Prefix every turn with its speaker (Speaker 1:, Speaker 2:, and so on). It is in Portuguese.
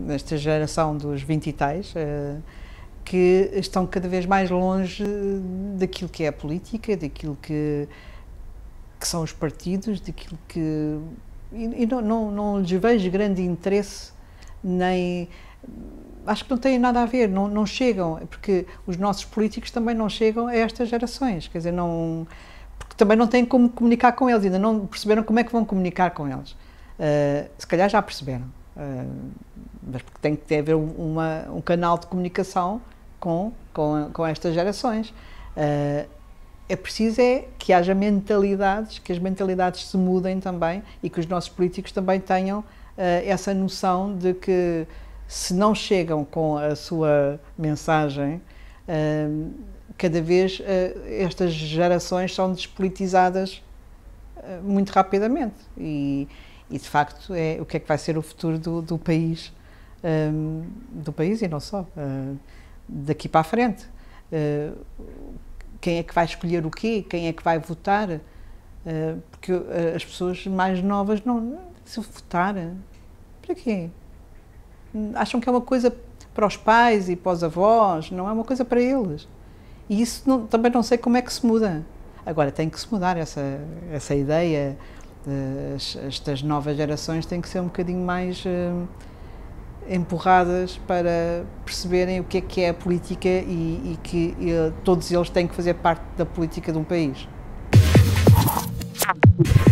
Speaker 1: esta geração dos 20 e tais, que estão cada vez mais longe daquilo que é a política, daquilo que são os partidos, daquilo que... E não lhes vejo grande interesse, nem... Acho que não têm nada a ver, não chegam, porque os nossos políticos também não chegam a estas gerações, quer dizer, não... Porque também não têm como comunicar com eles, ainda não perceberam como é que vão comunicar com eles. Se calhar já perceberam, mas porque tem que haver um canal de comunicação com estas gerações. É preciso que haja mentalidades, que as mentalidades se mudem também e que os nossos políticos também tenham essa noção de que se não chegam com a sua mensagem, cada vez estas gerações são despolitizadas muito rapidamente e de facto o que é que vai ser o futuro do país e não só, daqui para a frente. Quem é que vai escolher o quê? Quem é que vai votar? Porque as pessoas mais novas se votar, para quê? Acham que é uma coisa para os pais e para os avós, não é uma coisa para eles. E isso também não sei como é que se muda. Agora, tem que se mudar essa ideia. Estas novas gerações têm que ser um bocadinho mais empurradas para perceberem o que é a política e que todos eles têm que fazer parte da política de um país.